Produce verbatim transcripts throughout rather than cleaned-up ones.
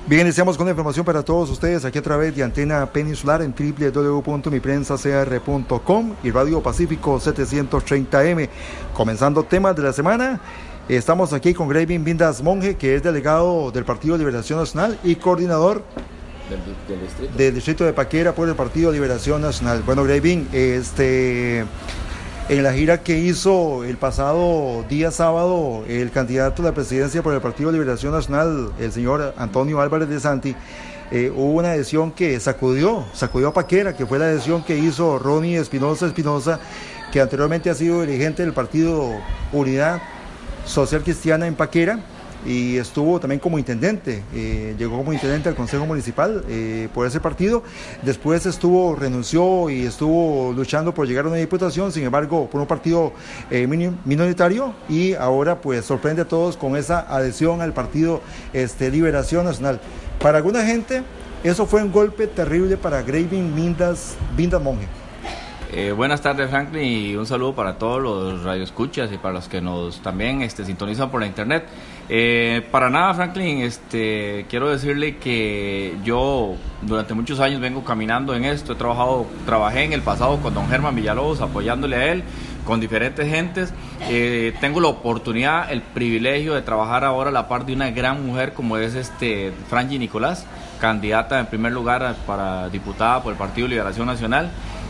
Bien, iniciamos con la información para todos ustedes aquí a través de Antena Peninsular en doble u doble u doble u punto mi prensa c r punto com y Radio Pacífico setecientos treinta eme. Comenzando temas de la semana, estamos aquí con Gravin Vindas Monge, que es delegado del Partido Liberación Nacional y coordinador del, del, distrito. del distrito de Paquera por el Partido Liberación Nacional. Bueno, Gravin, este... en la gira que hizo el pasado día sábado el candidato a la presidencia por el Partido de Liberación Nacional, el señor Antonio Álvarez de Santi, eh, hubo una adhesión que sacudió, sacudió a Paquera, que fue la adhesión que hizo Ronnie Espinosa Espinosa, que anteriormente ha sido dirigente del Partido Unidad Social Cristiana en Paquera, y estuvo también como intendente, eh, llegó como intendente al Consejo Municipal eh, por ese partido. Después estuvo, renunció y estuvo luchando por llegar a una diputación, sin embargo por un partido eh, minoritario, y ahora pues sorprende a todos con esa adhesión al Partido este, Liberación Nacional. Para alguna gente eso fue un golpe terrible para Gravin Vindas, Vindas Monge. Eh, buenas tardes, Franklin, y un saludo para todos los radioescuchas y para los que nos también este, sintonizan por la internet. Eh, para nada, Franklin, este, quiero decirle que yo durante muchos años vengo caminando en esto. He trabajado, trabajé en el pasado con don Germán Villalobos, apoyándole a él, con diferentes gentes. Eh, tengo la oportunidad, el privilegio de trabajar ahora a la par de una gran mujer como es este Franji Nicolás, candidata en primer lugar para diputada por el Partido Liberación Nacional.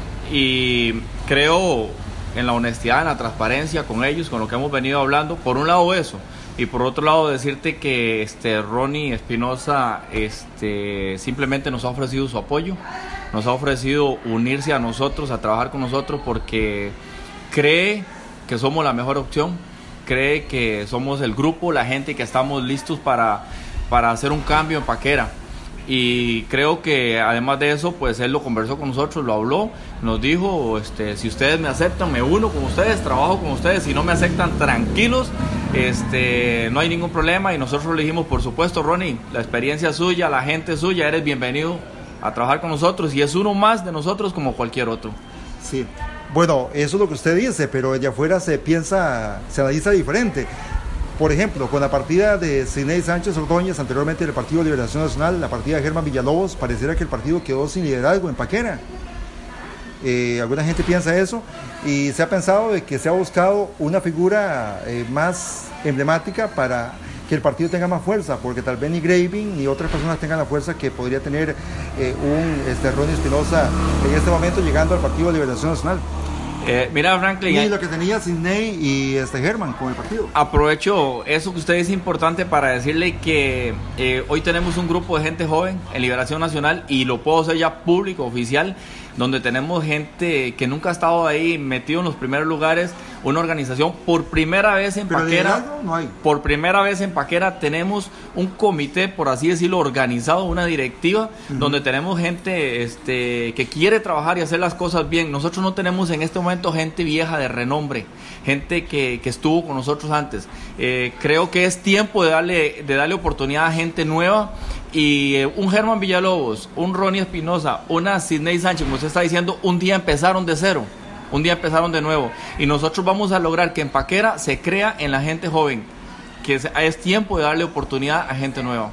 Y creo en la honestidad, en la transparencia con ellos, con lo que hemos venido hablando. Por un lado eso, y por otro lado decirte que este Ronnie Espinosa este, simplemente nos ha ofrecido su apoyo, nos ha ofrecido unirse a nosotros, a trabajar con nosotros, porque cree que somos la mejor opción, cree que somos el grupo, la gente que estamos listos para, para hacer un cambio en Paquera. Y creo que además de eso, pues él lo conversó con nosotros, lo habló, nos dijo, este, si ustedes me aceptan, me uno con ustedes, trabajo con ustedes, si no me aceptan, tranquilos, este, no hay ningún problema. Y nosotros le dijimos, por supuesto, Ronnie, la experiencia suya, la gente suya, eres bienvenido a trabajar con nosotros, y es uno más de nosotros como cualquier otro. Sí, bueno, eso es lo que usted dice, pero allá afuera se piensa, se analiza diferente. Por ejemplo, con la partida de Sidney Sánchez Ordóñez, anteriormente del Partido de Liberación Nacional, la partida de Germán Villalobos, pareciera que el partido quedó sin liderazgo en Paquera. Eh, alguna gente piensa eso, y se ha pensado de que se ha buscado una figura eh, más emblemática para que el partido tenga más fuerza, porque tal vez ni Gravin ni otras personas tengan la fuerza que podría tener eh, un este, Ronnie Espinosa en este momento llegando al Partido de Liberación Nacional. Eh, mira, Franklin, y lo que tenía Sidney y este Germán con el partido. Aprovecho eso que usted dice importante para decirle que eh, hoy tenemos un grupo de gente joven en Liberación Nacional, y lo puedo hacer ya público, oficial, donde tenemos gente que nunca ha estado ahí metido en los primeros lugares. Una organización por primera vez en Pero Paquera, no hay. por primera vez en Paquera tenemos un comité, por así decirlo, organizado, una directiva, uh-huh. donde tenemos gente este, que quiere trabajar y hacer las cosas bien. Nosotros no tenemos en este momento gente vieja de renombre, gente que, que estuvo con nosotros antes. Eh, creo que es tiempo de darle, de darle oportunidad a gente nueva. Y eh, un Germán Villalobos, un Ronnie Espinosa, una Sidney Sánchez, como usted está diciendo, un día empezaron de cero, un día empezaron de nuevo, y nosotros vamos a lograr que en Paquera se crea en la gente joven, que es, es tiempo de darle oportunidad a gente nueva.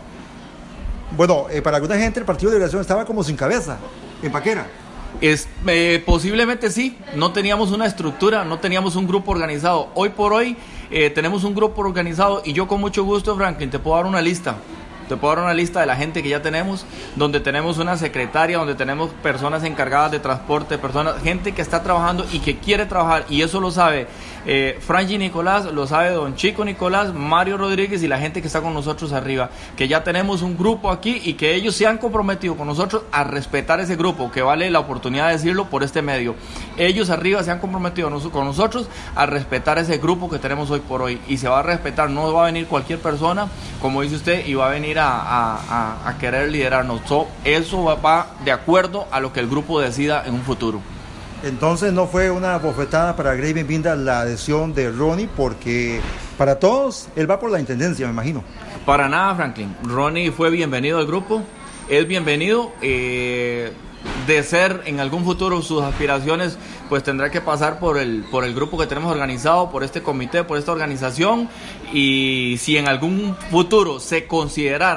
Bueno, eh, para alguna gente el Partido de Liberación estaba como sin cabeza en Paquera. Es, eh, posiblemente sí, no teníamos una estructura, no teníamos un grupo organizado. Hoy por hoy eh, tenemos un grupo organizado, y yo con mucho gusto, Franklin, te puedo dar una lista. Te puedo dar una lista de la gente que ya tenemos, donde tenemos una secretaria, donde tenemos personas encargadas de transporte, personas, gente que está trabajando y que quiere trabajar, y eso lo sabe eh, Franji Nicolás, lo sabe don Chico Nicolás, Mario Rodríguez y la gente que está con nosotros arriba, que ya tenemos un grupo aquí y que ellos se han comprometido con nosotros a respetar ese grupo, que vale la oportunidad de decirlo por este medio. Ellos arriba se han comprometido con nosotros a respetar ese grupo que tenemos hoy por hoy, y se va a respetar, no va a venir cualquier persona, como dice usted, y va a venir a, a, a, a querer liderarnos. So, eso va, va de acuerdo a lo que el grupo decida en un futuro. Entonces no fue una bofetada para Gravin Vindas la adhesión de Ronnie, porque para todos él va por la intendencia, me imagino. Para nada, Franklin. Ronnie fue bienvenido al grupo, es bienvenido. Eh, de ser en algún futuro sus aspiraciones, pues tendrá que pasar por el, por el grupo que tenemos organizado, por este comité, por esta organización, y si en algún futuro se considerara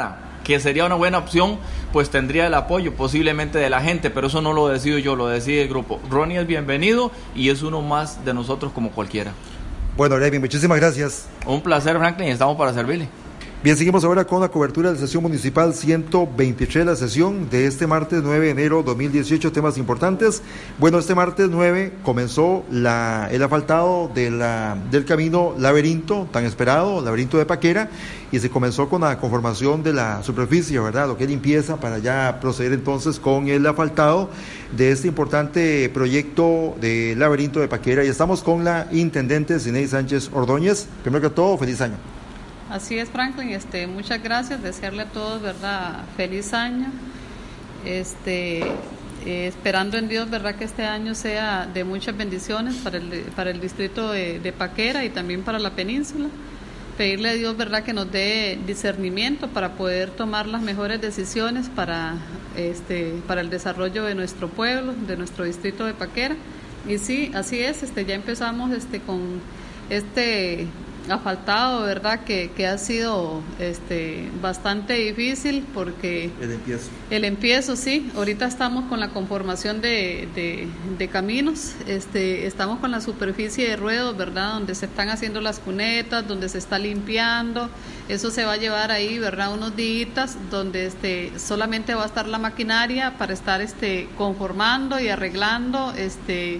que sería una buena opción, pues tendría el apoyo posiblemente de la gente, pero eso no lo decido yo, lo decide el grupo. Ronnie es bienvenido y es uno más de nosotros como cualquiera. Bueno, David, muchísimas gracias. Un placer, Franklin, estamos para servirle. Bien, seguimos ahora con la cobertura de la sesión municipal ciento veintitrés, la sesión de este martes nueve de enero de dos mil dieciocho, temas importantes. Bueno, este martes nueve comenzó la, el asfaltado de la, del camino Laberinto, tan esperado, Laberinto de Paquera, y se comenzó con la conformación de la superficie, ¿verdad? Lo que es limpieza, para ya proceder entonces con el asfaltado de este importante proyecto de Laberinto de Paquera. Y estamos con la intendente Ziney Sánchez Ordóñez. Primero que todo, feliz año. Así es, Franklin, este, muchas gracias, desearle a todos, ¿verdad?, feliz año, este, eh, esperando en Dios, ¿verdad?, que este año sea de muchas bendiciones para el, para el distrito de, de Paquera y también para la península. Pedirle a Dios, ¿verdad?, que nos dé discernimiento para poder tomar las mejores decisiones para, este, para el desarrollo de nuestro pueblo, de nuestro distrito de Paquera. Y sí, así es, este, ya empezamos este, con este asfaltado, ¿verdad?, que, que ha sido este bastante difícil porque el empiezo el empiezo sí, ahorita estamos con la conformación de, de, de caminos, este estamos con la superficie de ruedos, ¿verdad?, donde se están haciendo las cunetas, donde se está limpiando, eso se va a llevar ahí, ¿verdad?, unos días donde este solamente va a estar la maquinaria para estar este conformando y arreglando este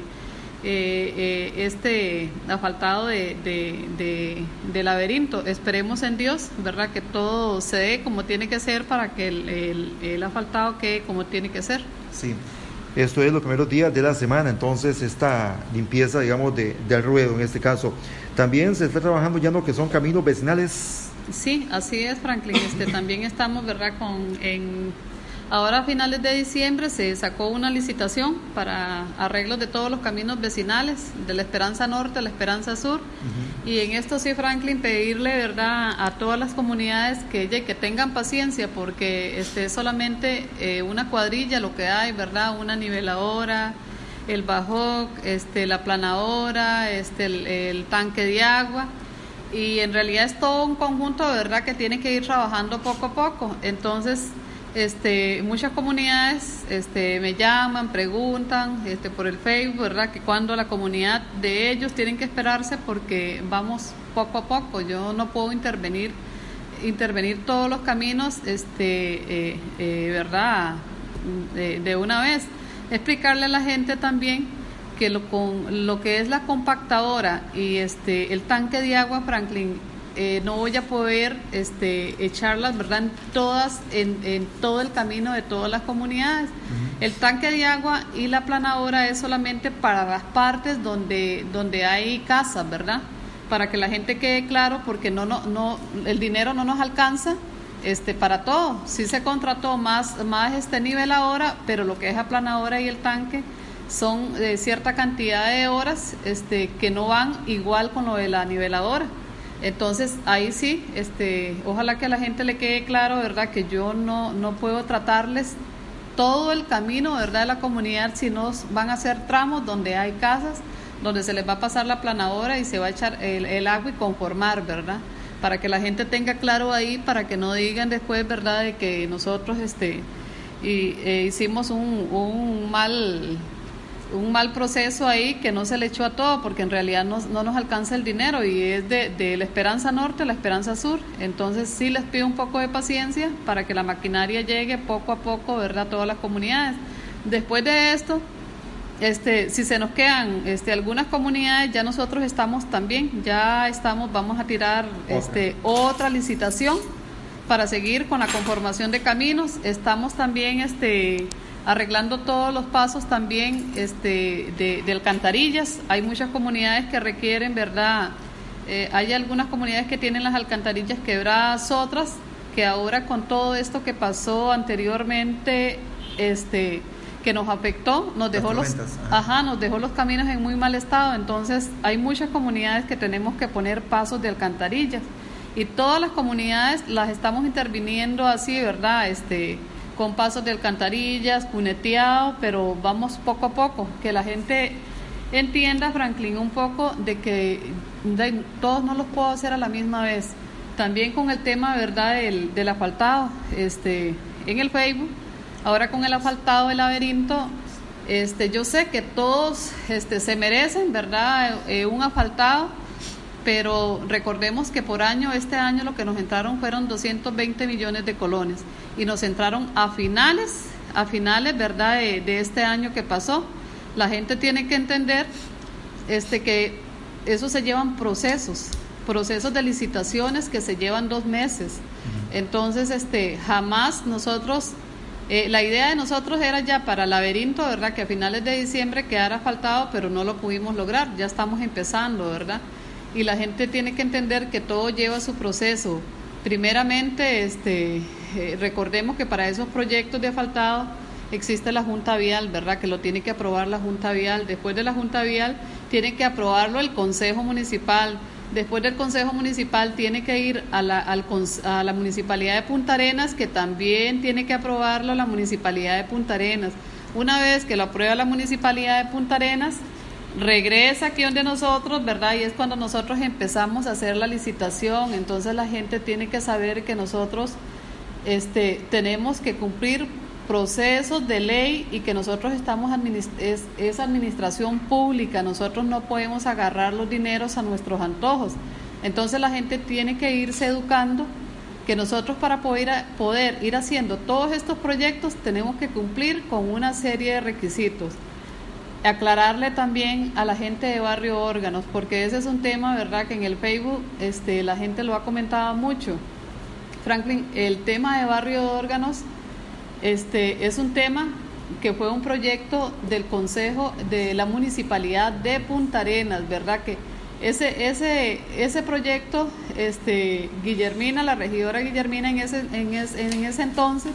Eh, eh, este asfaltado de, de, de, de Laberinto. Esperemos en Dios, ¿verdad?, que todo se dé como tiene que ser para que el, el, el asfaltado quede como tiene que ser. Sí, esto es los primeros días de la semana, entonces esta limpieza, digamos, de, del ruedo en este caso. También se está trabajando ya en lo que son caminos vecinales. Sí, así es, Franklin. Este, también estamos, ¿verdad?, con en ahora a finales de diciembre se sacó una licitación para arreglos de todos los caminos vecinales, de la Esperanza Norte a la Esperanza Sur. Uh-huh. Y en esto sí, Franklin, pedirle, ¿verdad?, a todas las comunidades que, que tengan paciencia, porque este, solamente eh, una cuadrilla lo que hay, ¿verdad?, una niveladora, el bajoc, este, la planadora, este, el, el tanque de agua. Y en realidad es todo un conjunto, ¿verdad?, que tiene que ir trabajando poco a poco. Entonces, Este, muchas comunidades este, me llaman, preguntan este, por el Facebook, ¿verdad?, que cuando la comunidad de ellos tienen que esperarse porque vamos poco a poco. Yo no puedo intervenir intervenir todos los caminos, este, eh, eh, ¿verdad?, de, de una vez. Explicarle a la gente también que lo, con, lo que es la compactadora y este, el tanque de agua, Franklin, Eh, no voy a poder este, echarlas, ¿verdad?, en todas, en, en todo el camino de todas las comunidades. Uh-huh. El tanque de agua y la planadora es solamente para las partes donde, donde hay casas, ¿verdad?, para que la gente quede claro, porque no, no, no, el dinero no nos alcanza este, para todo. Sí se contrató más, más este nivel ahora, pero lo que es la planadora y el tanque son de cierta cantidad de horas este, que no van igual con lo de la niveladora. Entonces ahí sí, este, ojalá que a la gente le quede claro, ¿verdad?, que yo no, no puedo tratarles todo el camino, ¿verdad?, de la comunidad, si no van a ser tramos donde hay casas, donde se les va a pasar la planadora y se va a echar el, el agua y conformar, ¿verdad?, para que la gente tenga claro ahí, para que no digan después, ¿verdad?, de que nosotros este, y, eh, hicimos un, un mal... un mal proceso ahí, que no se le echó a todo, porque en realidad no, no nos alcanza el dinero y es de, de la Esperanza Norte a la Esperanza Sur. Entonces sí les pido un poco de paciencia para que la maquinaria llegue poco a poco, ¿verdad?, a todas las comunidades. Después de esto, este, si se nos quedan este, algunas comunidades, ya nosotros estamos también, ya estamos, vamos a tirar okay. este, otra licitación para seguir con la conformación de caminos. Estamos también este arreglando todos los pasos también este, de, de alcantarillas. Hay muchas comunidades que requieren, ¿verdad? Eh, hay algunas comunidades que tienen las alcantarillas quebradas, otras que ahora con todo esto que pasó anteriormente, este, que nos afectó, nos dejó los, ajá, nos dejó los caminos en muy mal estado. Entonces hay muchas comunidades que tenemos que poner pasos de alcantarillas y todas las comunidades las estamos interviniendo así, ¿verdad? Este con pasos de alcantarillas, cuneteado, pero vamos poco a poco, que la gente entienda, Franklin, un poco de que de, todos no los puedo hacer a la misma vez. también con el tema, ¿verdad?, del, del asfaltado, este, en el Facebook, ahora con el asfaltado del laberinto, este, yo sé que todos este, se merecen, ¿verdad?, eh, un asfaltado, pero recordemos que por año, este año lo que nos entraron fueron doscientos veinte millones de colones, y nos entraron a finales, a finales, ¿verdad?, de, de este año que pasó. La gente tiene que entender este, que eso se llevan procesos, procesos de licitaciones que se llevan dos meses. Entonces, este, jamás nosotros, eh, la idea de nosotros era ya para el laberinto, ¿verdad?, que a finales de diciembre quedara asfaltado, pero no lo pudimos lograr, ya estamos empezando, ¿verdad? Y la gente tiene que entender que todo lleva su proceso. Primeramente, este, eh, recordemos que para esos proyectos de asfaltado existe la Junta Vial, ¿verdad?, que lo tiene que aprobar la Junta Vial. Después de la Junta Vial tiene que aprobarlo el Consejo Municipal. Después del Consejo Municipal tiene que ir a la, al, a la Municipalidad de Punta Arenas, que también tiene que aprobarlo la Municipalidad de Punta Arenas. Una vez que lo aprueba la Municipalidad de Punta Arenas, regresa aquí donde nosotros, ¿verdad? Y es cuando nosotros empezamos a hacer la licitación. Entonces la gente tiene que saber que nosotros este, tenemos que cumplir procesos de ley y que nosotros estamos administ- es, es administración pública, nosotros no podemos agarrar los dineros a nuestros antojos. Entonces la gente tiene que irse educando que nosotros para poder, a, poder ir haciendo todos estos proyectos tenemos que cumplir con una serie de requisitos. Aclararle también a la gente de Barrio Órganos, porque ese es un tema, ¿verdad?, que en el Facebook este, la gente lo ha comentado mucho. Franklin, el tema de Barrio Órganos Este, es un tema que fue un proyecto del Consejo de la Municipalidad de Punta Arenas, ¿verdad? Que ese ese ese proyecto, este, Guillermina, la regidora Guillermina en ese en ese, en ese entonces,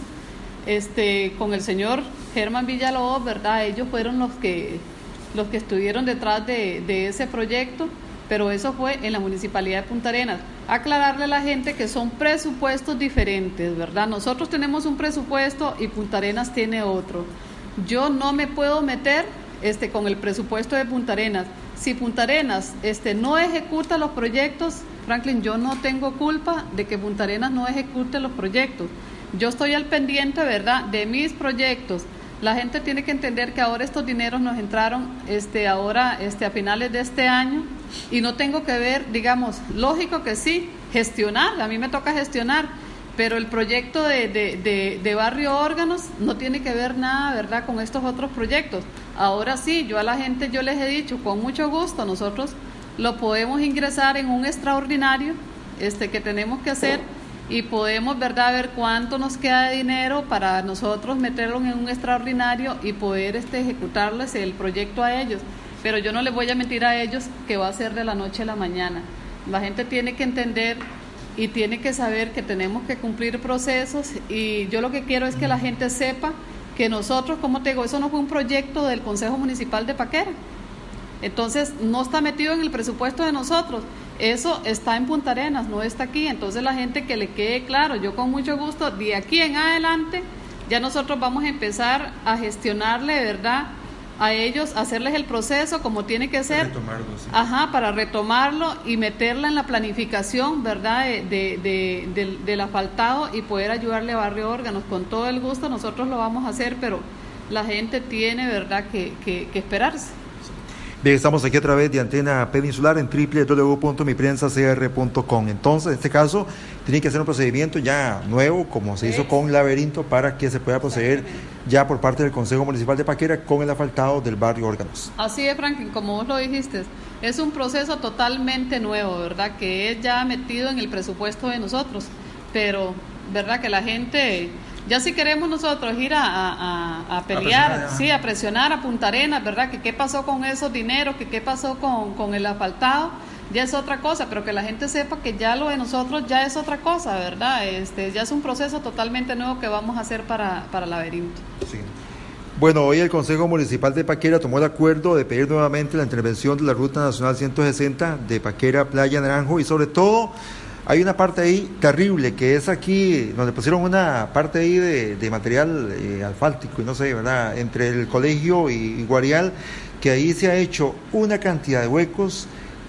este, con el señor Germán Villalobos, ¿verdad? Ellos fueron los que los que estuvieron detrás de, de ese proyecto, pero eso fue en la Municipalidad de Punta Arenas. Aclararle a la gente que son presupuestos diferentes, ¿verdad? Nosotros tenemos un presupuesto y Punta Arenas tiene otro. Yo no me puedo meter este, con el presupuesto de Punta Arenas. Si Punta Arenas este, no ejecuta los proyectos, Franklin, yo no tengo culpa de que Punta Arenas no ejecute los proyectos. Yo estoy al pendiente, ¿verdad?, de mis proyectos. La gente tiene que entender que ahora estos dineros nos entraron este, ahora este, a finales de este año y no tengo que ver, digamos, lógico que sí, gestionar, a mí me toca gestionar, pero el proyecto de, de, de, de Barrio Órganos no tiene que ver nada, ¿verdad?, con estos otros proyectos. Ahora sí, yo a la gente yo les he dicho, con mucho gusto, nosotros lo podemos ingresar en un extraordinario este, que tenemos que hacer y podemos, ¿verdad?, ver cuánto nos queda de dinero para nosotros meterlo en un extraordinario y poder este, ejecutarles el proyecto a ellos. Pero yo no les voy a mentir a ellos que va a ser de la noche a la mañana. La gente tiene que entender y tiene que saber que tenemos que cumplir procesos y yo lo que quiero es que la gente sepa que nosotros, como te digo, eso no fue un proyecto del Consejo Municipal de Paquera. Entonces no está metido en el presupuesto de nosotros. Eso está en Punta Arenas, no está aquí. Entonces la gente que le quede claro, yo con mucho gusto, de aquí en adelante, ya nosotros vamos a empezar a gestionarle, ¿verdad?, a ellos, hacerles el proceso como tiene que ser, retomarlo, sí. Ajá, para retomarlo y meterla en la planificación, ¿verdad?, de, de, de, de, del asfaltado y poder ayudarle a Barrio Órganos. Con todo el gusto nosotros lo vamos a hacer, pero la gente tiene, ¿verdad?, que, que, que esperarse. Bien, estamos aquí a través de Antena Peninsular en doble u doble u doble u punto mi prensa c r punto com. Entonces, en este caso, tiene que hacer un procedimiento ya nuevo, como se hizo con Laberinto, para que se pueda proceder ya por parte del Consejo Municipal de Paquera con el asfaltado del Barrio Órganos. Así es, Franklin, como vos lo dijiste, es un proceso totalmente nuevo, ¿verdad?, que es ya metido en el presupuesto de nosotros, pero, ¿verdad?, que la gente... Ya si queremos nosotros ir a, a, a pelear, a presionar, sí, a presionar a Punta Arenas, ¿verdad?, que qué pasó con esos dineros, que qué pasó con, con el asfaltado, ya es otra cosa, pero que la gente sepa que ya lo de nosotros ya es otra cosa, ¿verdad? Este, ya es un proceso totalmente nuevo que vamos a hacer para, para Laberinto. Sí. Bueno, hoy el Consejo Municipal de Paquera tomó el acuerdo de pedir nuevamente la intervención de la Ruta Nacional ciento sesenta de Paquera Playa Naranjo y sobre todo... Hay una parte ahí terrible, que es aquí, donde pusieron una parte ahí de, de material eh, asfáltico y no sé, ¿verdad?, entre el colegio y, y Guarial, que ahí se ha hecho una cantidad de huecos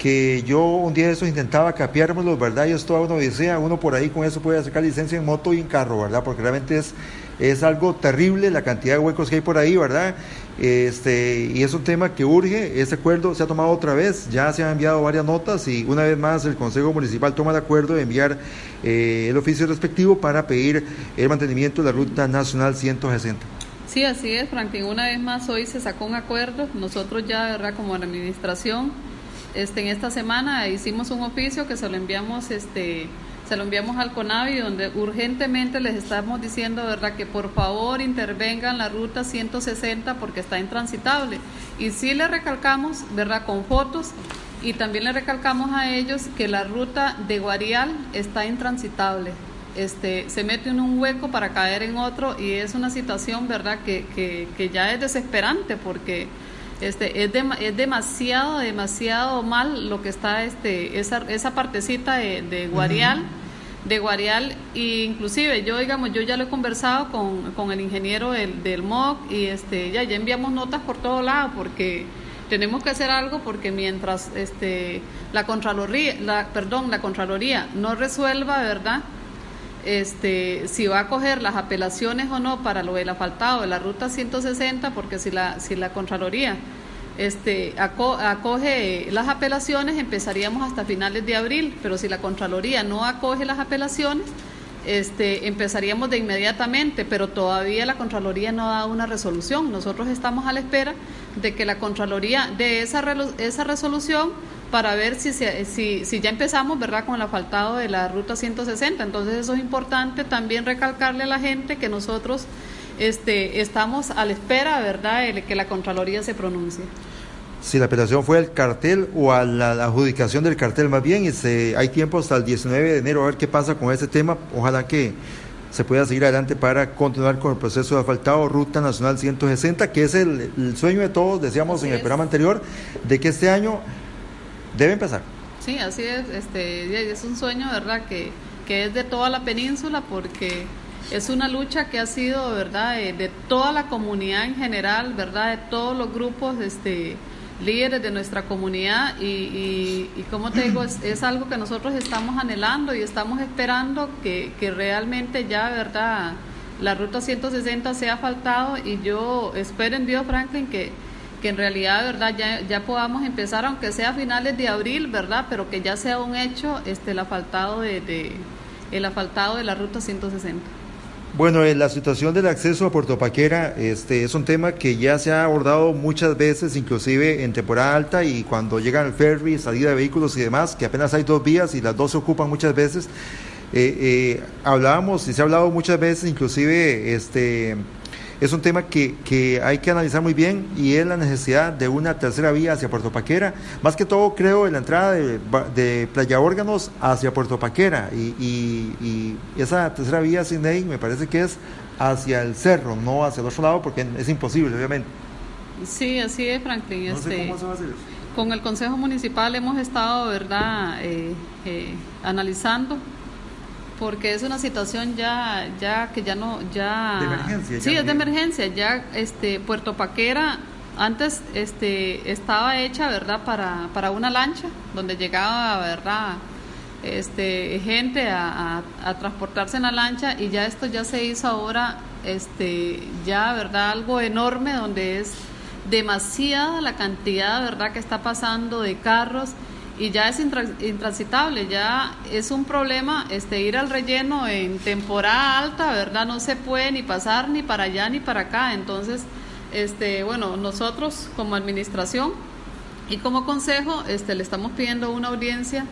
que yo un día de esos intentaba capeármelos, ¿verdad? Y es toda una odisea, uno por ahí con eso puede sacar licencia en moto y en carro, ¿verdad? Porque realmente es, es algo terrible la cantidad de huecos que hay por ahí, ¿verdad? Este, y es un tema que urge. Ese acuerdo se ha tomado otra vez, ya se han enviado varias notas y una vez más el Consejo Municipal toma el acuerdo de enviar eh, el oficio respectivo para pedir el mantenimiento de la Ruta Nacional ciento sesenta. Sí, así es, Franklin. Una vez más hoy se sacó un acuerdo. Nosotros ya, ¿verdad?, como administración, este, en esta semana hicimos un oficio que se lo enviamos, este, se lo enviamos al CONAVI, donde urgentemente les estamos diciendo, ¿verdad?, que por favor intervengan la ruta ciento sesenta porque está intransitable. Y sí le recalcamos, ¿verdad?, con fotos, y también le recalcamos a ellos que la ruta de Guarial está intransitable. Este, se mete en un hueco para caer en otro y es una situación, verdad, que, que, que ya es desesperante porque este, es, de, es demasiado, demasiado mal lo que está, este, esa, esa partecita de, de Guarial, uh-huh. de Guarial, e inclusive yo, digamos, yo ya lo he conversado con, con el ingeniero del, del M O C y este, ya, ya enviamos notas por todos lados porque tenemos que hacer algo porque mientras este, la Contraloría, la, perdón, la Contraloría no resuelva, ¿verdad?, Este, si va a coger las apelaciones o no para lo del asfaltado de la ruta ciento sesenta, porque si la si la Contraloría este, aco, acoge las apelaciones, empezaríamos hasta finales de abril, pero si la Contraloría no acoge las apelaciones, este, empezaríamos de inmediatamente, pero todavía la Contraloría no ha dado una resolución. Nosotros estamos a la espera de que la Contraloría dé esa, esa resolución para ver si, se, si, si ya empezamos, ¿verdad?, con el asfaltado de la ruta ciento sesenta. Entonces eso es importante también recalcarle a la gente que nosotros este, estamos a la espera, ¿verdad?, de que la Contraloría se pronuncie. Si la apelación fue al cartel o a la, la adjudicación del cartel más bien, y se, hay tiempo hasta el diecinueve de enero a ver qué pasa con ese tema. Ojalá que se pueda seguir adelante para continuar con el proceso de asfaltado Ruta Nacional ciento sesenta, que es el, el sueño de todos, decíamos así en el es. programa anterior, de que este año debe empezar. Sí, así es, este, es un sueño, ¿verdad?, que, que es de toda la península, porque es una lucha que ha sido, ¿verdad?, de, de toda la comunidad en general, ¿verdad?, de todos los grupos este, líderes de nuestra comunidad y, y, y como te digo, es, es algo que nosotros estamos anhelando y estamos esperando que, que realmente ya, ¿verdad?, la ruta ciento sesenta sea asfaltado, y yo espero en Dios, Franklin, que que en realidad, verdad, ya, ya podamos empezar, aunque sea a finales de abril, verdad, pero que ya sea un hecho este el asfaltado de, de el asfaltado de la ruta ciento sesenta. Bueno, eh, la situación del acceso a Puerto Paquera este, es un tema que ya se ha abordado muchas veces, inclusive en temporada alta y cuando llegan el ferry, salida de vehículos y demás, que apenas hay dos vías y las dos se ocupan muchas veces. Eh, eh, hablábamos y se ha hablado muchas veces, inclusive este es un tema que, que hay que analizar muy bien, y es la necesidad de una tercera vía hacia Puerto Paquera, más que todo creo en la entrada de, de Playa Órganos hacia Puerto Paquera, y, y, y esa tercera vía, Sidney, me parece que es hacia el cerro, no hacia el otro lado, porque es imposible, obviamente. Sí, así es, Franklin. No este, sé cómo se va a hacer eso. Con el Consejo Municipal hemos estado, ¿verdad?, eh, eh, analizando, porque es una situación ya ya que ya no ya de emergencia. Sí, ya es de emergencia. Ya este Puerto Paquera antes este estaba hecha, ¿verdad?, para para una lancha donde llegaba, ¿verdad?, este gente a, a, a transportarse en la lancha, y ya esto ya se hizo ahora este ya, ¿verdad?, algo enorme, donde es demasiada la cantidad, ¿verdad?, que está pasando de carros, y ya es intransitable. Ya es un problema este ir al relleno en temporada alta, ¿verdad? No se puede ni pasar ni para allá ni para acá. Entonces, este bueno, nosotros como administración y como consejo este le estamos pidiendo una audiencia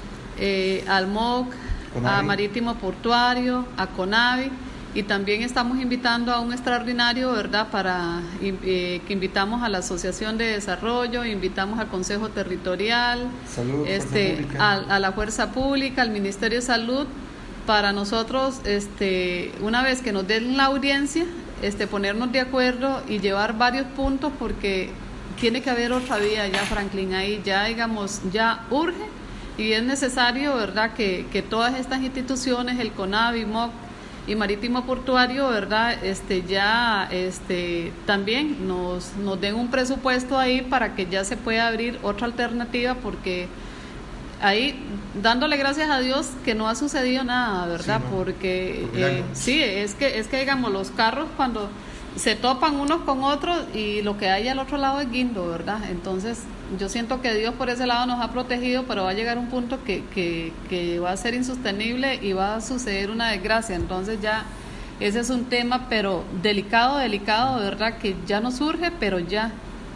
eh, al M O C, a Marítimo Portuario, a CONAVI, y también estamos invitando a un extraordinario, ¿verdad?, para eh, que invitamos a la Asociación de Desarrollo, invitamos al Consejo Territorial, Salud, este, a, a la Fuerza Pública, al Ministerio de Salud, para nosotros, este, una vez que nos den la audiencia, este, ponernos de acuerdo y llevar varios puntos, porque tiene que haber otra vía ya, Franklin, ahí ya, digamos, ya urge, y es necesario, ¿verdad?, que, que todas estas instituciones, el CONAVI, M O C, y Marítimo Portuario, ¿verdad? Este, ya este, también nos, nos den un presupuesto ahí para que ya se pueda abrir otra alternativa, porque ahí dándole gracias a Dios que no ha sucedido nada, ¿verdad? Sí, ¿no? Porque eh, sí, es que, es que digamos, los carros cuando se topan unos con otros y lo que hay al otro lado es guindo, ¿verdad? Entonces yo siento que Dios por ese lado nos ha protegido, pero va a llegar un punto que, que, que va a ser insostenible y va a suceder una desgracia. Entonces ya ese es un tema, pero delicado, delicado, ¿verdad? Que ya no surge, pero ya.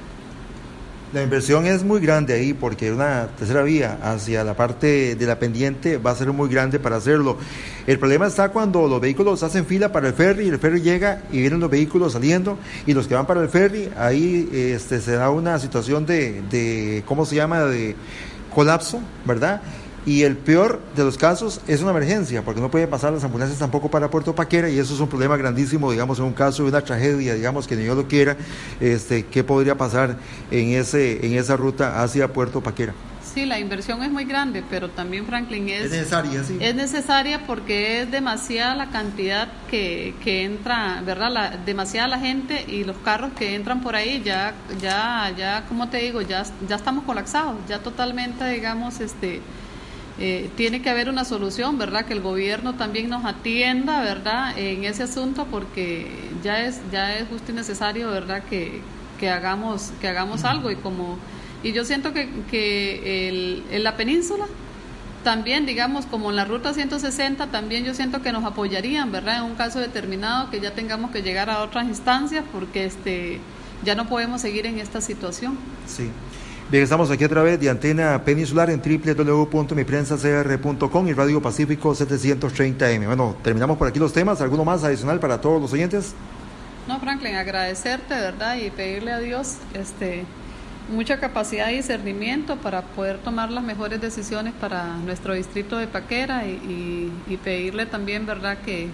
La inversión es muy grande ahí, porque una tercera vía hacia la parte de la pendiente va a ser muy grande para hacerlo. El problema está cuando los vehículos hacen fila para el ferry, y el ferry llega y vienen los vehículos saliendo, y los que van para el ferry, ahí este, se da una situación de, de, ¿cómo se llama?, de colapso, ¿verdad? Y el peor de los casos es una emergencia, porque no puede pasar las ambulancias tampoco para Puerto Paquera, y eso es un problema grandísimo, digamos, en un caso de una tragedia, digamos, que ni yo lo quiera, este, ¿qué podría pasar en ese en esa ruta hacia Puerto Paquera? Sí, la inversión es muy grande, pero también, Franklin, es, es necesaria, sí. Es necesaria porque es demasiada la cantidad que, que entra, ¿verdad? La, demasiada la gente y los carros que entran por ahí, ya, ya, ya, como te digo, ya, ya estamos colapsados, ya totalmente, digamos, este... Eh, tiene que haber una solución, ¿verdad? Que el gobierno también nos atienda, ¿verdad? En ese asunto, porque ya es ya es justo y necesario, ¿verdad? Que, que hagamos que hagamos algo, y como y yo siento que, que el, en la península también, digamos, como en la ruta ciento sesenta, también yo siento que nos apoyarían, ¿verdad? En un caso determinado que ya tengamos que llegar a otras instancias, porque este ya no podemos seguir en esta situación. Sí. Bien, estamos aquí a través de Antena Peninsular en doble u doble u doble u punto mi prensa c r punto com y Radio Pacífico setecientos treinta eme. Bueno, terminamos por aquí los temas. ¿Alguno más adicional para todos los oyentes? No, Franklin, agradecerte, ¿verdad? Y pedirle a Dios este, mucha capacidad y discernimiento para poder tomar las mejores decisiones para nuestro distrito de Paquera, y, y, y pedirle también, ¿verdad?, que,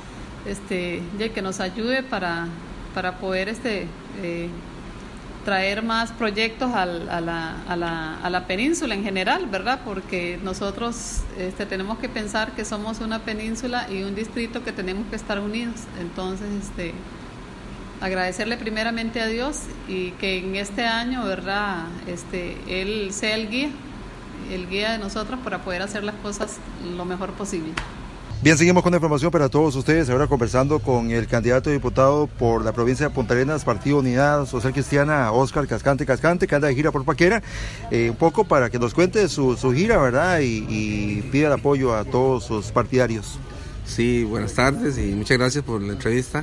este, que nos ayude para, para poder... este eh, traer más proyectos al, a, la, a, la, a la península en general, ¿verdad? Porque nosotros este, tenemos que pensar que somos una península y un distrito que tenemos que estar unidos. Entonces, este, agradecerle primeramente a Dios, y que en este año, ¿verdad?, este, Él sea el guía, el guía de nosotros para poder hacer las cosas lo mejor posible. Bien, seguimos con la información para todos ustedes, ahora conversando con el candidato a diputado por la provincia de Punta Arenas, Partido Unidad Social Cristiana, Óscar Cascante Cascante, que anda de gira por Paquera, eh, un poco para que nos cuente su, su gira, ¿verdad?, y, y pida el apoyo a todos sus partidarios. Sí, buenas tardes y muchas gracias por la entrevista.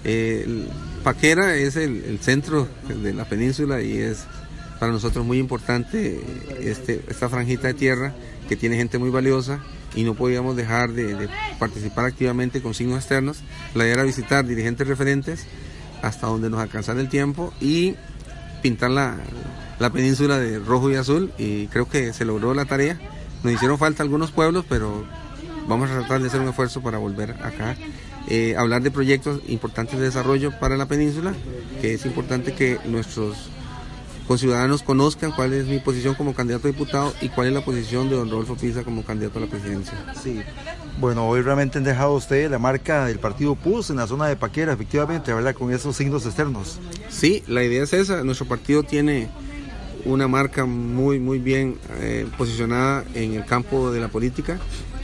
Eh, Paquera es el, el centro de la península y es para nosotros muy importante este, esta franjita de tierra que tiene gente muy valiosa, y no podíamos dejar de, de participar activamente con signos externos. La idea era visitar dirigentes referentes hasta donde nos alcanzara el tiempo y pintar la, la península de rojo y azul, y creo que se logró la tarea. Nos hicieron falta algunos pueblos, pero vamos a tratar de hacer un esfuerzo para volver acá. Eh, hablar de proyectos importantes de desarrollo para la península, que es importante que nuestros conciudadanos conozcan cuál es mi posición como candidato a diputado y cuál es la posición de don Rodolfo Pisa como candidato a la presidencia. Sí, bueno, hoy realmente han dejado ustedes la marca del partido P U S en la zona de Paquera, efectivamente, ¿verdad?, con esos signos externos. Sí, la idea es esa. Nuestro partido tiene una marca muy, muy bien eh, posicionada en el campo de la política,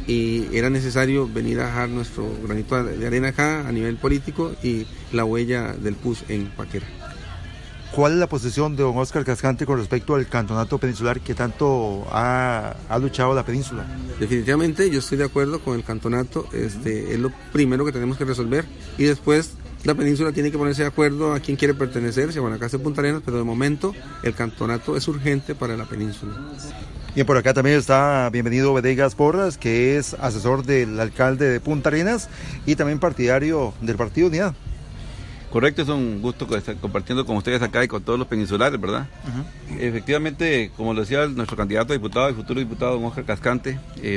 y era necesario venir a dejar nuestro granito de arena acá a nivel político y la huella del P U S en Paquera. ¿Cuál es la posición de don Óscar Cascante con respecto al campeonato peninsular que tanto ha, ha luchado la península? Definitivamente yo estoy de acuerdo con el campeonato, este, es lo primero que tenemos que resolver, y después la península tiene que ponerse de acuerdo a quién quiere pertenecer, si a Guanacaste o Punta Arenas, pero de momento el campeonato es urgente para la península. Bien, por acá también está bienvenido Venegas Porras, que es asesor del alcalde de Punta Arenas y también partidario del Partido Unidad. Correcto, es un gusto estar compartiendo con ustedes acá y con todos los peninsulares, ¿verdad? Uh-huh. Efectivamente, como lo decía nuestro candidato a diputado y futuro diputado, don Óscar Cascante, eh,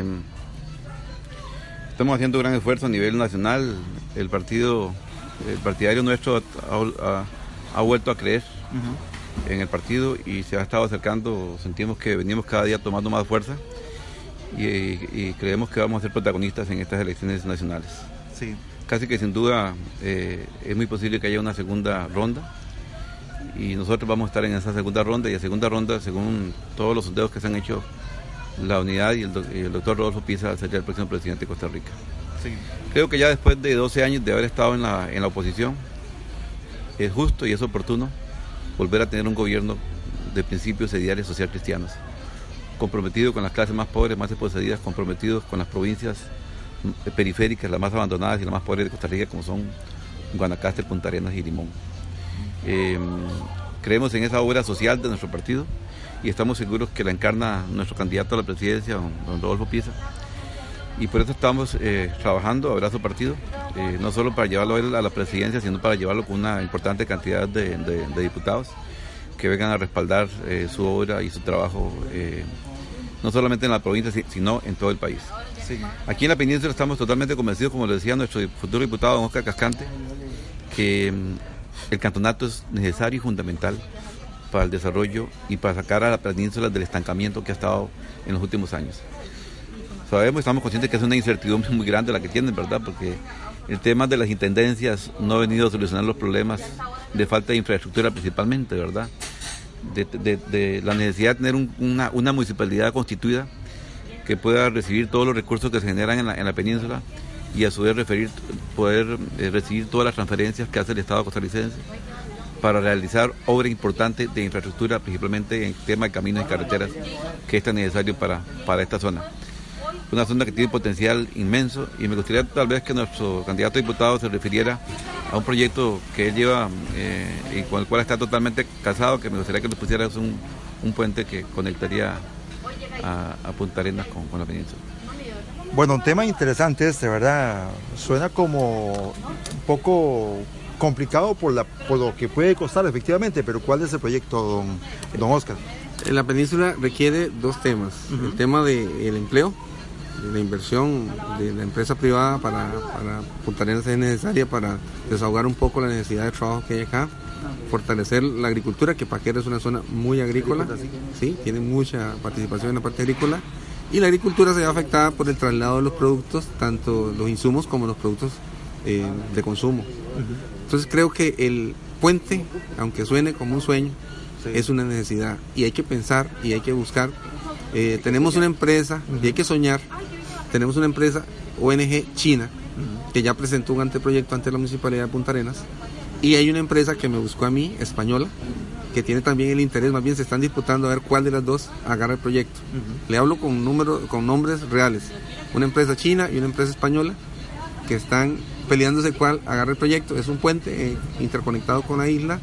estamos haciendo un gran esfuerzo a nivel nacional. El partido, el partidario nuestro ha, ha, ha vuelto a creer uh-huh. en el partido y se ha estado acercando. Sentimos que venimos cada día tomando más fuerza y, y creemos que vamos a ser protagonistas en estas elecciones nacionales. Sí. casi que sin duda eh, es muy posible que haya una segunda ronda y nosotros vamos a estar en esa segunda ronda y la segunda ronda, según todos los sondeos que se han hecho, la unidad y el, do y el doctor Rodolfo Pisa sería el próximo presidente de Costa Rica. Sí. Creo que ya después de doce años de haber estado en la, en la oposición, es justo y es oportuno volver a tener un gobierno de principios e ideales social cristianos, comprometido con las clases más pobres, más desposeídas, comprometidos con las provincias periféricas, las más abandonadas y las más pobres de Costa Rica, como son Guanacaste, Punta Arenas y Limón. Eh, creemos en esa obra social de nuestro partido y estamos seguros que la encarna nuestro candidato a la presidencia, don, don Rodolfo Pisa, y por eso estamos eh, trabajando, abrazo partido, eh, no solo para llevarlo a él a la presidencia, sino para llevarlo con una importante cantidad de, de, de diputados que vengan a respaldar eh, su obra y su trabajo, eh, no solamente en la provincia, sino en todo el país. Sí. Aquí en la península estamos totalmente convencidos, como le decía nuestro futuro diputado, don Oscar Cascante, que mm, el cantonato es necesario y fundamental para el desarrollo y para sacar a la península del estancamiento que ha estado en los últimos años. Sabemos, estamos conscientes que es una incertidumbre muy grande la que tienen, ¿verdad? Porque el tema de las intendencias no ha venido a solucionar los problemas de falta de infraestructura principalmente, ¿verdad? De, de, de la necesidad de tener un, una, una municipalidad constituida que pueda recibir todos los recursos que se generan en la, en la península y a su vez referir, poder eh, recibir todas las transferencias que hace el Estado costarricense para realizar obras importantes de infraestructura, principalmente en el tema de caminos y carreteras, que es tan necesario para, para esta zona. Una zona que tiene potencial inmenso y me gustaría tal vez que nuestro candidato a diputado se refiriera a un proyecto que él lleva eh, y con el cual está totalmente casado, que me gustaría que nos pusieras un, un puente que conectaría a, a Punta Arenas con, con la península. Bueno, un tema interesante este, ¿verdad? Suena como un poco complicado por, la, por lo que puede costar efectivamente, pero ¿cuál es el proyecto, don, don Oscar? La península requiere dos temas, uh-huh. El tema del empleo, de la inversión de la empresa privada para, para Punta Arenas es necesaria para desahogar un poco la necesidad de trabajo que hay acá, fortalecer la agricultura, que Paquera es una zona muy agrícola, sí, tiene mucha participación en la parte agrícola, y la agricultura se ve afectada por el traslado de los productos, tanto los insumos como los productos eh, de consumo. Uh-huh. Entonces creo que el puente, aunque suene como un sueño, sí, es una necesidad y hay que pensar y hay que buscar. Eh, tenemos una empresa y hay que soñar. Tenemos una empresa O N G china que ya presentó un anteproyecto ante la Municipalidad de Punta Arenas y hay una empresa que me buscó a mí, española, que tiene también el interés, más bien se están disputando a ver cuál de las dos agarra el proyecto. Uh-huh. Le hablo con, número, con nombres reales, una empresa china y una empresa española que están peleándose cuál agarra el proyecto. Es un puente eh, interconectado con la isla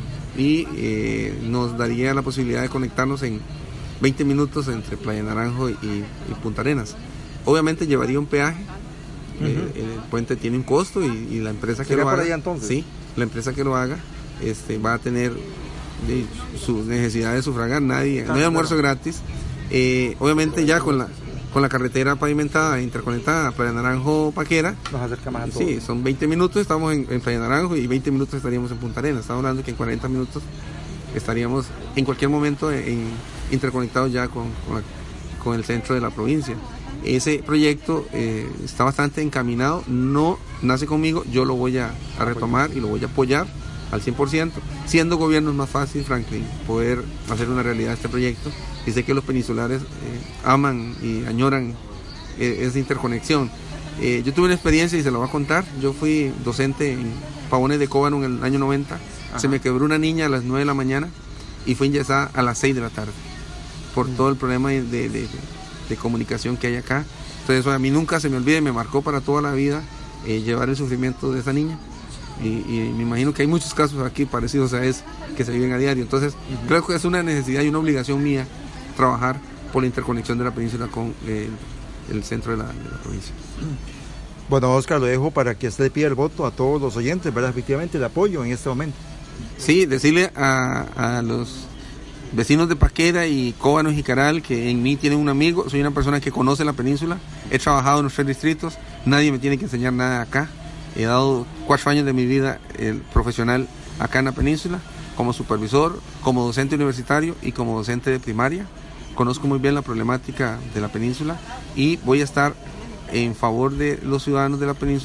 y eh, nos daría la posibilidad de conectarnos en veinte minutos entre Playa Naranjo y, y Punta Arenas. Obviamente llevaría un peaje, uh-huh. eh, el puente tiene un costo y, y la empresa que lo haga, allá, entonces? Sí, la empresa que lo haga este, va a tener de, su necesidad de sufragar, nadie, claro, no hay almuerzo claro. gratis. Eh, obviamente ya con la con la carretera pavimentada e interconectada Playa Naranjo Paquera, nos acerca más a todo. Sí, son veinte minutos, estamos en, en Playa Naranjo y veinte minutos estaríamos en Punta Arenas. Estamos hablando que en cuarenta minutos estaríamos en cualquier momento en, interconectados ya con, con, la, con el centro de la provincia. Ese proyecto eh, está bastante encaminado, no nace conmigo, yo lo voy a, a retomar y lo voy a apoyar al cien por ciento. Siendo gobierno es más fácil, Franklin, poder hacer una realidad este proyecto. Y sé que los peninsulares eh, aman y añoran eh, esa interconexión. Eh, yo tuve una experiencia y se la voy a contar. Yo fui docente en Pavones de Cóbano en el año noventa. Ajá. Se me quebró una niña a las nueve de la mañana y fue inyesada a las seis de la tarde por uh-huh. todo el problema de, de, de, de comunicación que hay acá. Entonces eso a mí nunca se me olvida, me marcó para toda la vida eh, llevar el sufrimiento de esa niña. Y, y me imagino que hay muchos casos aquí parecidos a ese que se viven a diario. Entonces uh-huh. creo que es una necesidad y una obligación mía trabajar por la interconexión de la península con eh, el centro de la, de la provincia. Bueno, Oscar, lo dejo para que usted pida el voto a todos los oyentes, ¿verdad? Efectivamente, el apoyo en este momento. Sí, decirle a, a los vecinos de Paquera y Cóbano y Jicaral que en mí tienen un amigo, soy una persona que conoce la península, he trabajado en los tres distritos, nadie me tiene que enseñar nada acá. He dado cuatro años de mi vida eh, profesional acá en la península, como supervisor, como docente universitario y como docente de primaria. Conozco muy bien la problemática de la península y voy a estar en favor de los ciudadanos de la península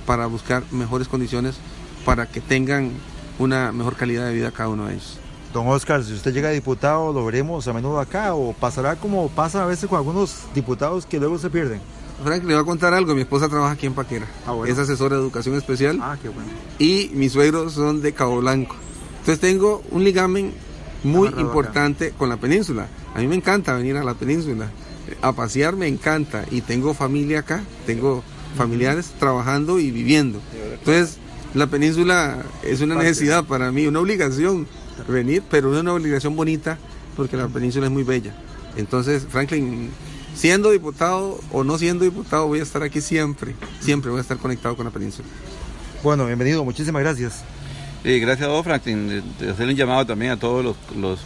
para buscar mejores condiciones para que tengan una mejor calidad de vida cada uno de ellos. Don Oscar, si usted llega a diputado, ¿lo veremos a menudo acá o pasará como pasa a veces con algunos diputados que luego se pierden? Frank, le voy a contar algo, mi esposa trabaja aquí en Paquera, ah, bueno. Es asesora de educación especial. Ah, qué bueno. Y mis suegros son de Cabo Blanco. Entonces tengo un ligamen muy Amarrado importante acá con la península. A mí me encanta venir a la península, a pasear me encanta y tengo familia acá, tengo familiares uh-huh. trabajando y viviendo. Entonces la península es una necesidad para mí, una obligación venir, pero es una obligación bonita porque la península es muy bella. Entonces, Franklin, siendo diputado o no siendo diputado, voy a estar aquí siempre, siempre voy a estar conectado con la península. Bueno, bienvenido, muchísimas gracias. Sí, gracias a vos, Franklin, de, de hacerle un llamado también a todos los, los,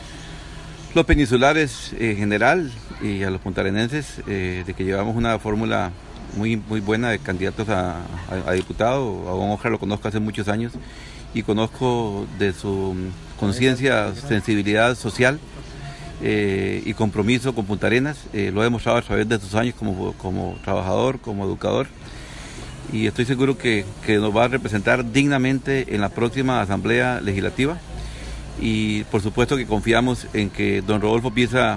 los peninsulares en general y a los puntarenenses eh, de que llevamos una fórmula muy, muy buena de candidatos a, a, a diputado. A don Oscar lo conozco hace muchos años y conozco de su conciencia, sensibilidad social eh, y compromiso con Punta Arenas. Eh, lo ha demostrado a través de sus años como, como trabajador, como educador. Y estoy seguro que, que nos va a representar dignamente en la próxima Asamblea Legislativa. Y por supuesto que confiamos en que don Rodolfo Pisa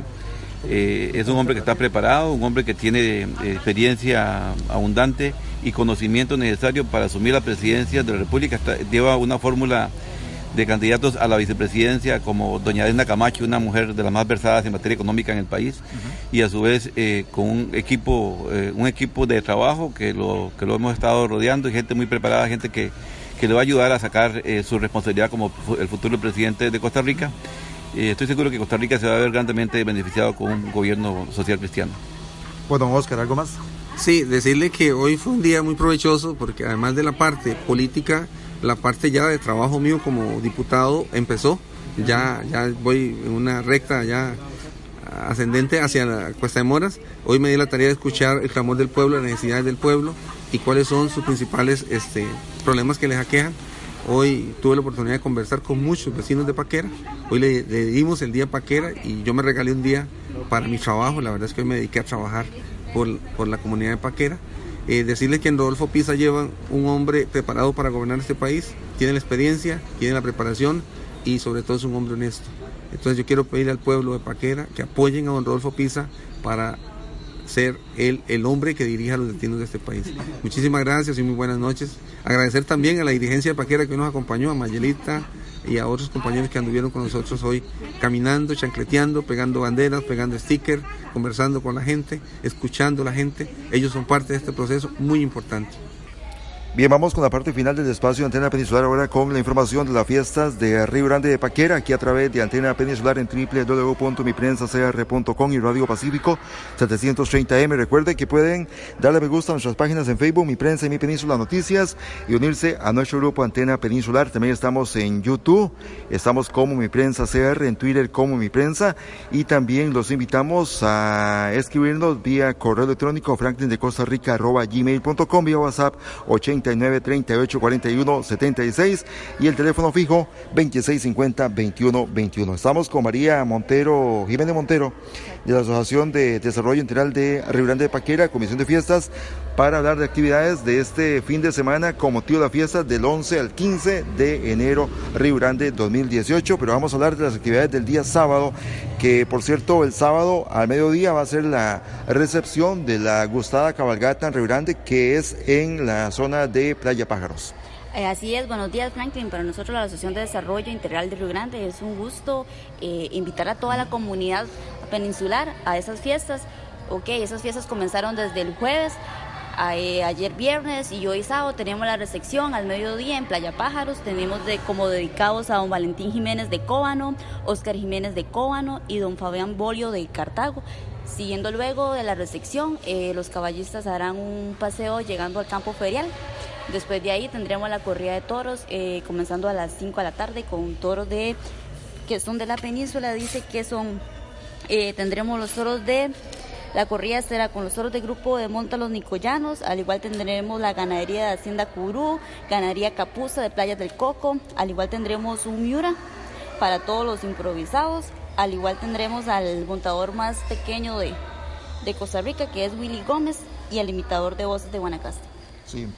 eh, es un hombre que está preparado, un hombre que tiene eh, experiencia abundante y conocimiento necesario para asumir la presidencia de la República. Está, lleva una fórmula de candidatos a la vicepresidencia como doña Edna Camacho, una mujer de las más versadas en materia económica en el país, uh-huh. y a su vez eh, con un equipo eh, un equipo de trabajo que lo, que lo hemos estado rodeando y gente muy preparada, gente que, que le va a ayudar a sacar eh, su responsabilidad como el futuro presidente de Costa Rica. Eh, estoy seguro que Costa Rica se va a ver grandemente beneficiado con un gobierno social cristiano. Bueno, don Oscar, ¿algo más? Sí, decirle que hoy fue un día muy provechoso porque además de la parte política, la parte ya de trabajo mío como diputado empezó. Ya, ya voy en una recta ya ascendente hacia la Cuesta de Moras. Hoy me di la tarea de escuchar el clamor del pueblo, las necesidades del pueblo y cuáles son sus principales este, problemas que les aquejan. Hoy tuve la oportunidad de conversar con muchos vecinos de Paquera. Hoy le, le dimos el día Paquera y yo me regalé un día para mi trabajo. La verdad es que hoy me dediqué a trabajar por, por la comunidad de Paquera. Eh, decirles que en Rodolfo Pisa llevan un hombre preparado para gobernar este país, tiene la experiencia, tiene la preparación y sobre todo es un hombre honesto. Entonces yo quiero pedirle al pueblo de Paquera que apoyen a don Rodolfo Pisa para ser él el hombre que dirija los destinos de este país. Muchísimas gracias y muy buenas noches. Agradecer también a la dirigencia de Paquera que nos acompañó, a Mayelita y a otros compañeros que anduvieron con nosotros hoy caminando, chancleteando, pegando banderas, pegando stickers, conversando con la gente, escuchando a la gente. Ellos son parte de este proceso muy importante. Bien, vamos con la parte final del espacio de Antena Peninsular ahora con la información de las fiestas de Río Grande de Paquera, aquí a través de Antena Peninsular en doble u doble u doble u punto mi prensa c r punto com y Radio Pacífico setecientos treinta eme. Recuerden que pueden darle me gusta a nuestras páginas en Facebook, Mi Prensa y Mi Península Noticias, y unirse a nuestro grupo Antena Peninsular. También estamos en YouTube, estamos como Mi Prensa C R, en Twitter como Mi Prensa, y también los invitamos a escribirnos vía correo electrónico franklin de costa rica arroba gmail punto com, vía WhatsApp ochenta y nueve, treinta y ocho, cuarenta y uno, setenta y seis y el teléfono fijo veintiséis cincuenta, veintiuno veintiuno. Estamos con María Montero, Jiménez Montero, de la Asociación de Desarrollo Integral de Río Grande de Paquera, Comisión de Fiestas, para hablar de actividades de este fin de semana con motivo de la fiesta del once al quince de enero, Río Grande dos mil dieciocho. Pero vamos a hablar de las actividades del día sábado, que por cierto el sábado al mediodía va a ser la recepción de la gustada cabalgata en Río Grande, que es en la zona de Playa Pájaros. Eh, así es, buenos días, Franklin. Para nosotros la Asociación de Desarrollo Integral de Río Grande es un gusto eh, invitar a toda la comunidad peninsular a esas fiestas. Ok, esas fiestas comenzaron desde el jueves, a, eh, ayer viernes y hoy sábado tenemos la recepción al mediodía en Playa Pájaros. Tenemos de, como dedicados a don Valentín Jiménez de Cóbano, Óscar Jiménez de Cóbano y don Fabián Bolio de Cartago. Siguiendo luego de la recepción, eh, los caballistas harán un paseo llegando al campo ferial. Después de ahí tendremos la corrida de toros, eh, comenzando a las cinco de la tarde con toros de que son de la península. Dice que son, eh, tendremos los toros de, la corrida será con los toros de grupo de Monta Los Nicoyanos. Al igual tendremos la ganadería de Hacienda Curú, ganadería Capuza de Playas del Coco. Al igual tendremos un Miura para todos los improvisados. Al igual tendremos al montador más pequeño de, de Costa Rica, que es Willy Gómez, y al imitador de voces de Guanacaste. Sí.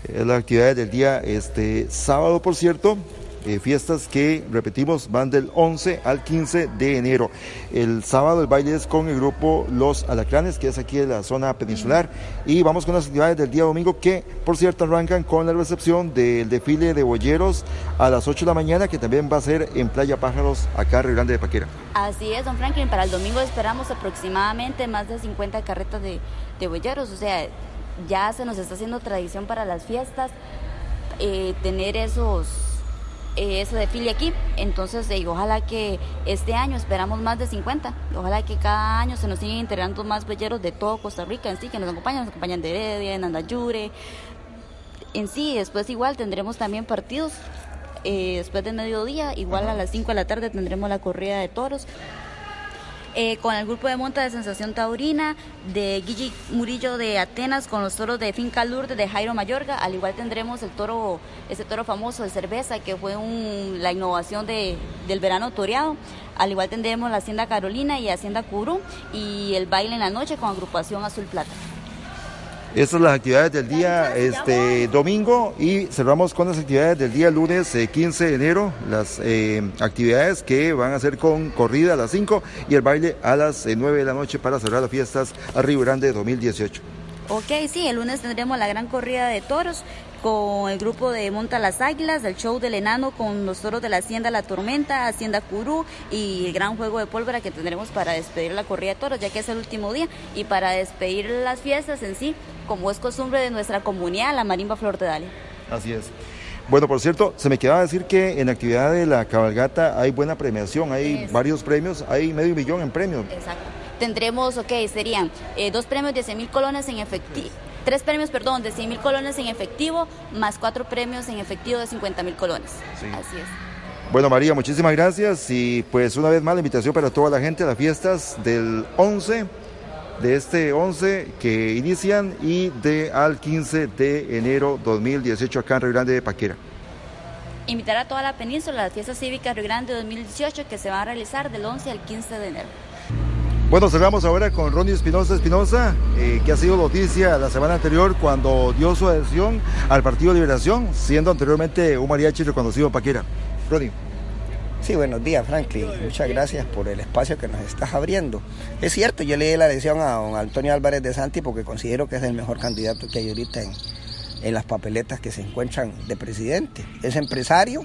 Es las actividades del día este sábado, por cierto. Eh, fiestas que, repetimos, van del once al quince de enero. El sábado el baile es con el grupo Los Alacranes, que es aquí de la zona peninsular, y vamos con las actividades del día domingo, que por cierto arrancan con la recepción del desfile de boyeros a las ocho de la mañana, que también va a ser en Playa Pájaros, acá en Río Grande de Paquera. Así es, don Franklin, para el domingo esperamos aproximadamente más de cincuenta carretas de, de boyeros, o sea, ya se nos está haciendo tradición para las fiestas eh, tener esos ese desfile aquí, entonces eh, ojalá que este año esperamos más de cincuenta, ojalá que cada año se nos sigan integrando más boyeros de todo Costa Rica en sí, que nos acompañan, nos acompañan de Heredia, en Andayure, en sí. Después igual tendremos también partidos, eh, después del mediodía, igual a las cinco de la tarde tendremos la corrida de toros, Eh, con el grupo de monta de Sensación Taurina, de Guille Murillo de Atenas, con los toros de Finca Lourdes de Jairo Mayorga. Al igual tendremos el toro, ese toro famoso de cerveza, que fue un, la innovación de, del verano toreado. Al igual tendremos la Hacienda Carolina y Hacienda Curú, y el baile en la noche con agrupación Azul Plata. Estas son las actividades del día este domingo, y cerramos con las actividades del día lunes eh, quince de enero, las eh, actividades que van a ser con corrida a las cinco y el baile a las eh, nueve de la noche para cerrar las fiestas a Río Grande dos mil dieciocho. Ok, sí, el lunes tendremos la gran corrida de toros con el grupo de Monta las Águilas, el show del enano con los toros de la Hacienda La Tormenta, Hacienda Curú, y el gran juego de pólvora que tendremos para despedir la corrida de toros, ya que es el último día, y para despedir las fiestas en sí, como es costumbre de nuestra comunidad, la Marimba Flor de Dalia. Así es. Bueno, por cierto, se me quedaba decir que en la actividad de la cabalgata hay buena premiación, hay es. varios premios, hay medio millón en premios. Exacto. Tendremos, ok, serían eh, dos premios de cien mil colones en efectivo, tres premios, perdón, de cien mil colones en efectivo, más cuatro premios en efectivo de cincuenta mil colones. Sí. Así es. Bueno, María, muchísimas gracias, y pues una vez más la invitación para toda la gente a las fiestas del once, de este once que inician, y de al quince de enero dos mil dieciocho acá en Río Grande de Paquera. Invitar a toda la península a las fiestas cívicas Río Grande dos mil dieciocho, que se van a realizar del once al quince de enero. Bueno, cerramos ahora con Ronnie Espinosa Espinosa, eh, que ha sido noticia la semana anterior cuando dio su adhesión al Partido Liberación, siendo anteriormente un mariachi reconocido en Paquera. Ronnie. Sí, buenos días, Franklin. Muchas gracias por el espacio que nos estás abriendo. Es cierto, yo le di la adhesión a don Antonio Álvarez de Santi porque considero que es el mejor candidato que hay ahorita en, en las papeletas que se encuentran de presidente. Es empresario,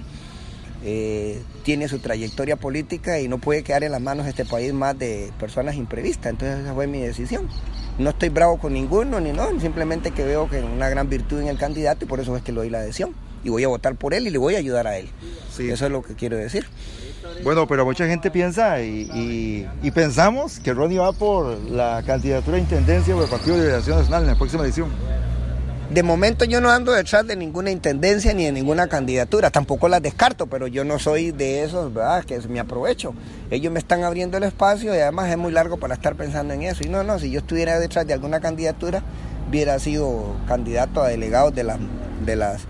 eh, tiene su trayectoria política y no puede quedar en las manos de este país más de personas imprevistas. Entonces esa fue mi decisión. No estoy bravo con ninguno, ni no, simplemente que veo que una gran virtud en el candidato y por eso es que le doy la adhesión. Y voy a votar por él y le voy a ayudar a él. Sí. Eso es lo que quiero decir. Bueno, pero mucha gente piensa y, y, y pensamos que Ronnie va por la candidatura a intendencia por el Partido de Liberación Nacional en la próxima edición. De momento yo no ando detrás de ninguna intendencia ni de ninguna candidatura, tampoco las descarto, pero yo no soy de esos, ¿verdad?, que me aprovecho. Ellos me están abriendo el espacio y además es muy largo para estar pensando en eso. Y no, no, si yo estuviera detrás de alguna candidatura, hubiera sido candidato a delegados de las, de las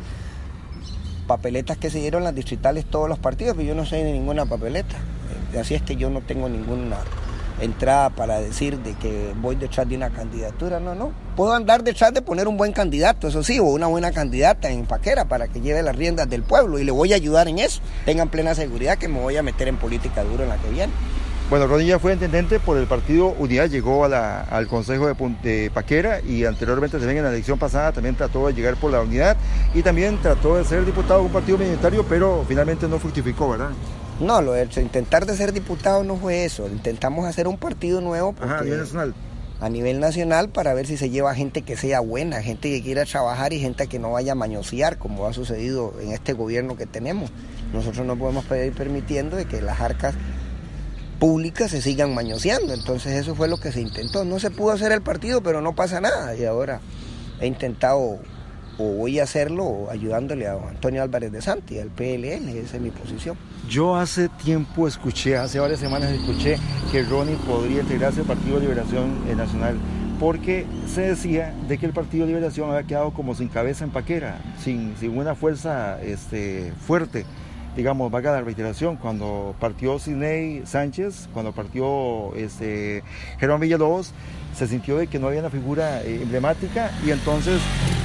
papeletas que se dieron las distritales todos los partidos, pero yo no soy de ninguna papeleta. Así es que yo no tengo ninguna entrada para decir de que voy detrás de una candidatura, no, no. Puedo andar detrás de poner un buen candidato, eso sí, o una buena candidata en Paquera para que lleve las riendas del pueblo y le voy a ayudar en eso. Tengan plena seguridad que me voy a meter en política duro en la que viene. Bueno, Ronnie ya fue intendente por el partido Unidad, llegó a la, al Consejo de, de Paquera y anteriormente también en la elección pasada también trató de llegar por la Unidad y también trató de ser diputado de un partido minoritario, pero finalmente no fructificó, ¿verdad? No, lo de intentar de ser diputado no fue eso, intentamos hacer un partido nuevo porque, Ajá, a nivel nacional. A nivel nacional para ver si se lleva gente que sea buena, gente que quiera trabajar y gente que no vaya a mañosear como ha sucedido en este gobierno que tenemos. Nosotros no podemos ir permitiendo de que las arcas públicas se sigan mañoseando, entonces eso fue lo que se intentó. No se pudo hacer el partido, pero no pasa nada y ahora he intentado o voy a hacerlo ayudándole a Antonio Álvarez de Santi, al P L N, esa es mi posición. Yo hace tiempo escuché, hace varias semanas escuché que Ronnie podría integrarse al Partido de Liberación Nacional porque se decía de que el Partido de Liberación había quedado como sin cabeza en Paquera, sin, sin una fuerza este, fuerte. Digamos, valga la reiteración, cuando partió Sidney Sánchez, cuando partió este, Germán Villalobos, se sintió de que no había una figura eh, emblemática y entonces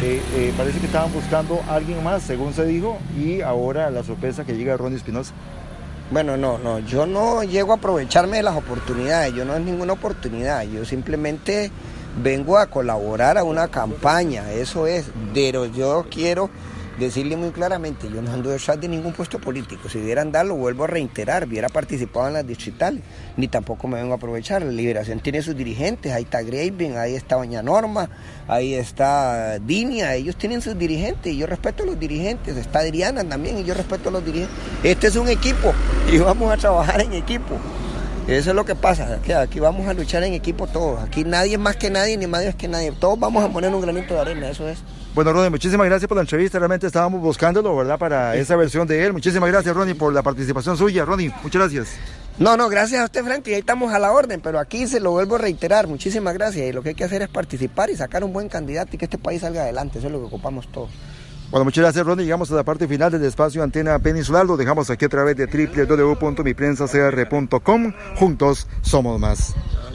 eh, eh, parece que estaban buscando a alguien más, según se dijo, y ahora la sorpresa que llega Ronnie Espinosa. Bueno, no, no, yo no llego a aprovecharme de las oportunidades, yo no es ninguna oportunidad, yo simplemente vengo a colaborar a una campaña, eso es, pero yo quiero decirle muy claramente, yo no ando detrás de ningún puesto político, si hubiera andado, lo vuelvo a reiterar, hubiera participado en las distritales, ni tampoco me vengo a aprovechar, la Liberación tiene sus dirigentes, ahí está Graving, ahí está Doña Norma, ahí está Dinia, ellos tienen sus dirigentes y yo respeto a los dirigentes, está Adriana también y yo respeto a los dirigentes, este es un equipo y vamos a trabajar en equipo. Eso es lo que pasa, que aquí vamos a luchar en equipo todos, aquí nadie es más que nadie, ni nadie es que nadie, todos vamos a poner un granito de arena, eso es. Bueno, Ronnie, muchísimas gracias por la entrevista, realmente estábamos buscándolo, ¿verdad?, para esa versión de él. Muchísimas gracias, Ronnie, por la participación suya. Ronnie, muchas gracias. No, no, gracias a usted, Franklin, ahí estamos a la orden, pero aquí se lo vuelvo a reiterar, muchísimas gracias, y lo que hay que hacer es participar y sacar un buen candidato y que este país salga adelante, eso es lo que ocupamos todos. Bueno, muchas gracias, Ronnie. Llegamos a la parte final del espacio Antena Peninsular. Lo dejamos aquí a través de doble u doble u doble u punto mi prensa c r punto com. Juntos somos más.